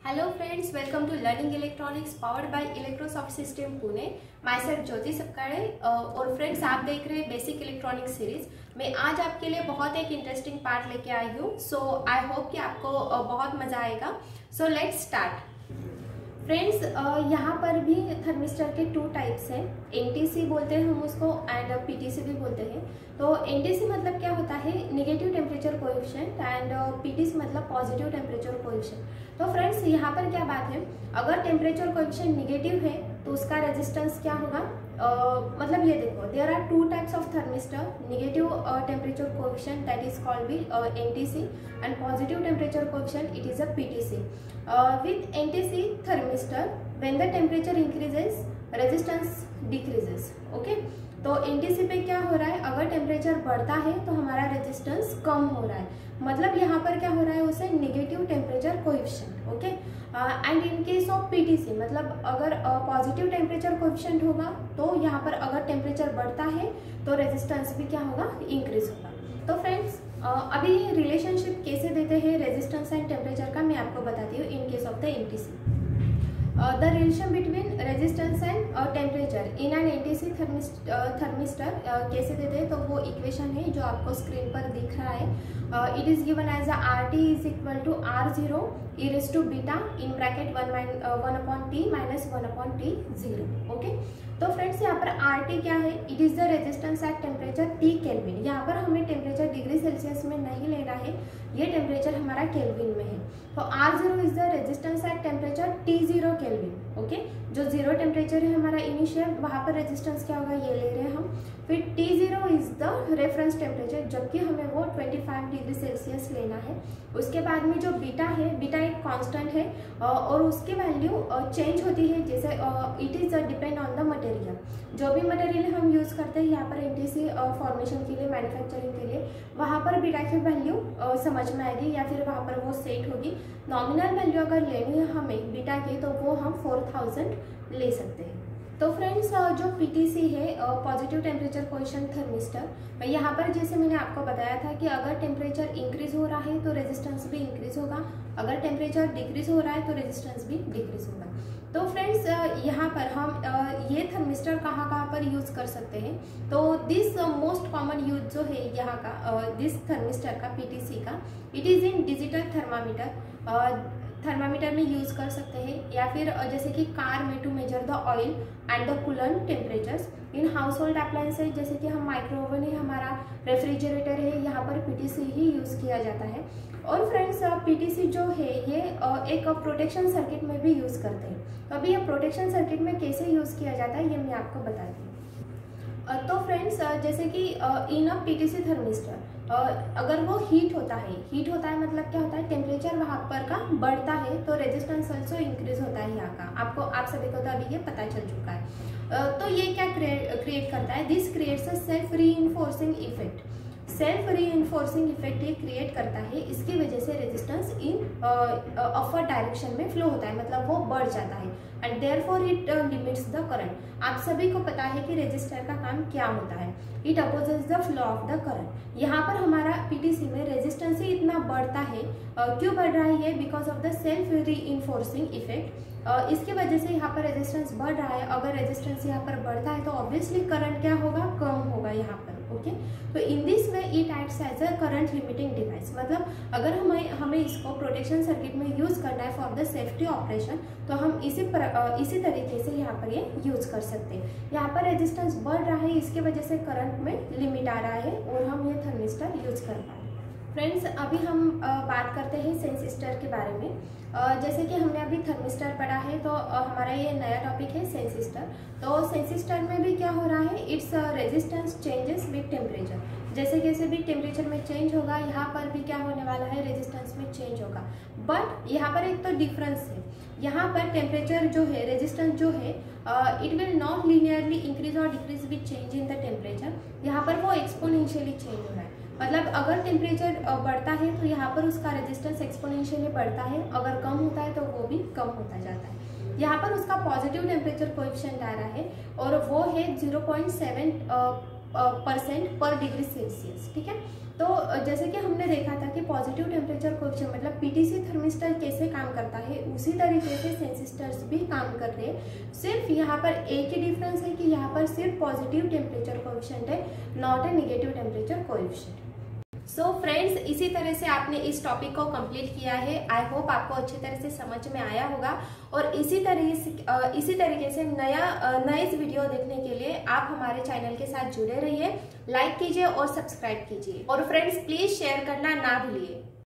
Hello friends, welcome to learning electronics powered by Electrosoft system Pune. My self Jyoti Sapkale. और friends, आप देख रहे हैं बेसिक इलेक्ट्रॉनिक्स सीरीज। मैं आज आपके लिए बहुत एक इंटरेस्टिंग पार्ट लेके आई हूँ। सो आई होप कि आपको बहुत मजा आएगा। So let's start. फ्रेंड्स, यहाँ पर भी थर्मिस्टर के टू टाइप्स हैं। एनटीसी बोलते हैं हम उसको एंड पीटीसी भी बोलते हैं। तो एनटीसी मतलब क्या होता है, negative temperature coefficient, and PTC मतलब पॉजिटिव टेम्परेचर कोएफिशिएंट। तो फ्रेंड्स, यहाँ पर क्या बात है, अगर टेम्परेचर कोएफिशिएंट नेगेटिव है तो उसका रेजिस्टेंस क्या होगा। मतलब ये देखो, there are two types of thermistor, negative temperature coefficient that is called be NTC and positive temperature coefficient it is a PTC. With NTC thermistor when the temperature increases resistance decreases. Okay, तो NTC पे क्या हो रहा है, अगर temperature बढ़ता है तो हमारा रेजिस्टेंस कम हो रहा है। मतलब यहाँ पर क्या हो रहा है, उसे negative temperature coefficient. Okay, and in case of PTC मतलब अगर पॉजिटिव टेम्परेचर कोएफिशिएंट होगा तो यहाँ पर अगर टेम्परेचर बढ़ता है तो रेजिस्टेंस भी क्या होगा, इंक्रीज होगा। तो फ्रेंड्स, अभी रिलेशनशिप कैसे देते हैं रेजिस्टेंस एंड टेम्परेचर का मैं आपको बताती हूँ in case of the NTC. The relation between resistance and temperature in an NTC thermistor कैसे देते हैं, तो वो इक्वेशन है जो आपको स्क्रीन पर दिख रहा है। It is given as RT is equal to R0 e raised to beta in bracket 1/t minus 1/t 0। Okay, तो फ्रेंड्स, यहाँ पर RT क्या है, it is the resistance at temperature T kelvin. यहाँ पर हमें टेम्परेचर डिग्री सेल्सियस में नहीं लेना है, ये टेम्परेचर हमारा केल्विन में है। तो R0 is the resistance at temperature T0 kelvin. Okay, जो जीरो टेम्परेचर है हमारा इनिशियल, वहाँ पर रेजिस्टेंस क्या होगा ये ले रहे हैं हम। फिर T0 is the reference temperature, जबकि हमें वो 25 डिग्री सेल्सियस लेना है। उसके बाद में जो बीटा है, बीटा एक कांस्टेंट है और उसकी वैल्यू चेंज होती है, जैसे it is depend on the material. जो भी मटेरियल हम यूज़ करते हैं यहाँ पर एनटीसी फॉर्मेशन के लिए, मैन्युफैक्चरिंग के लिए, वहाँ पर बीटा की वैल्यू समझ में आएगी या फिर वहाँ पर वो सेट होगी। नॉमिनल वैल्यू अगर लेनी है हमें बीटा की तो वो हम 4000 ले सकते हैं। तो फ्रेंड्स, जो पीटीसी है पॉजिटिव टेम्परेचर कोएफिशिएंट थर्मिस्टर, यहाँ पर जैसे मैंने आपको बताया था कि अगर टेम्परेचर इंक्रीज हो रहा है तो रेजिस्टेंस भी इंक्रीज होगा, अगर टेम्परेचर डिक्रीज हो रहा है तो रेजिस्टेंस भी डिक्रीज होगा। तो फ्रेंड्स, यहाँ पर हम ये थर्मिस्टर कहाँ पर यूज़ कर सकते हैं, तो दिस मोस्ट कॉमन यूज जो है यहाँ का दिस थर्मिस्टर का पीटीसी का, it is in digital thermometer में यूज़ कर सकते हैं, या फिर जैसे कि कार में to measure the oil and the coolant temperatures. In household appliances जैसे कि हम माइक्रोवेव है, हमारा रेफ्रिजरेटर है, यहाँ पर पीटीसी ही यूज़ किया जाता है। और फ्रेंड्स, पीटीसी जो है ये एक प्रोटेक्शन सर्किट में भी यूज़ करते हैं। तो अभी ये प्रोटेक्शन सर्किट में कैसे यूज़ किया जाता है ये मैं आपको बताती हूँ। तो फ्रेंड्स, जैसे कि इन अ पीटीसी थर्मिस्टर अगर वो हीट होता है मतलब क्या होता है, टेम्परेचर वहाँ पर का बढ़ता है तो रेजिस्टेंस ऑल्सो इंक्रीज होता है यहाँ का। आपको आप सभी को तो अभी ये पता चल चुका है। तो ये क्या क्रिएट करता है, this creates a self reinforcing effect. Self reinforcing effect ये क्रिएट करता है, इसकी वजह से रेजिस्टेंस इन अपवर्ड डायरेक्शन में फ्लो होता है, मतलब वो बढ़ जाता है and therefore it limits the current. आप सभी को पता है कि रेजिस्टर का काम क्या होता है, it opposes the flow of the current. यहाँ पर हमारा पीटीसी में रेजिस्टेंस ही इतना बढ़ता है, क्यों बढ़ रहा है ये, because of the self reinforcing effect. इसकी वजह से यहाँ पर रेजिस्टेंस बढ़ रहा है। अगर रेजिस्टेंस यहाँ पर बढ़ता है तो ऑब्वियसली करंट क्या होगा, कम होगा यहाँ पर। ओके, तो in this way it acts as a current limiting device. मतलब अगर हमें इसको प्रोटेक्शन सर्किट में यूज़ करना है फॉर द सेफ्टी ऑपरेशन, तो हम इसी तरीके से यहाँ पर ये यूज़ कर सकते हैं। यहाँ पर रेजिस्टेंस बढ़ रहा है, इसकी वजह से करंट में लिमिट आ रहा है और हम ये थर्मिस्टर यूज़ कर पा रहे हैं। फ्रेंड्स, अभी हम बात करते हैं सेंसिस्टर के बारे में। जैसे कि हमने अभी थर्मिस्टर पढ़ा है, तो हमारा ये नया टॉपिक है सेंसिस्टर। तो सेंसिस्टर में भी क्या हो रहा है, its resistance changes with temperature. जैसे कैसे भी टेम्परेचर में चेंज होगा, यहाँ पर भी क्या होने वाला है, रेजिस्टेंस में चेंज होगा। बट यहाँ पर एक तो डिफरेंस है, यहाँ पर टेम्परेचर जो है, रेजिस्टेंस जो है, it will not linearly increase और decrease with change in the temperature. यहाँ पर वो एक्सपोनेंशियली चेंज हो रहा है। मतलब अगर टेम्परेचर बढ़ता है तो यहाँ पर उसका रेजिस्टेंस एक्सपोनेंशियली बढ़ता है, अगर कम होता है तो वो भी कम होता जाता है। यहाँ पर उसका पॉजिटिव टेम्परेचर कोएफिशिएंट आ रहा है और वो है 0.7 % पर डिग्री सेल्सियस। ठीक है, तो जैसे कि हमने देखा था कि पॉजिटिव टेम्परेचर कोएफिशिएंट मतलब पीटीसी थर्मिस्टर कैसे काम करता है, उसी तरीके से सेंसिस्टर्स भी काम कर रहे हैं। सिर्फ यहाँ पर एक ही डिफरेंस है कि यहाँ पर सिर्फ पॉजिटिव टेम्परेचर कोएफिशिएंट है, not a negative temperature coefficient. So friends, इसी तरह से आपने इस टॉपिक को कंप्लीट किया है। आई होप आपको अच्छी तरह से समझ में आया होगा, और इसी तरीके से नए इस वीडियो देखने के लिए आप हमारे चैनल के साथ जुड़े रहिए, लाइक कीजिए और सब्सक्राइब कीजिए, और फ्रेंड्स प्लीज शेयर करना ना भूलिए।